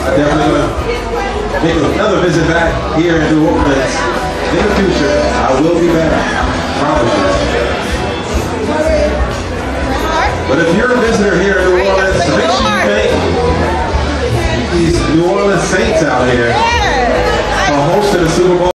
I'm definitely going to make another visit back here in New Orleans. In the future, I will be back. I promise you. But if you're a visitor here in New Orleans, make sure you thank these New Orleans Saints out here for hosting the Super Bowl.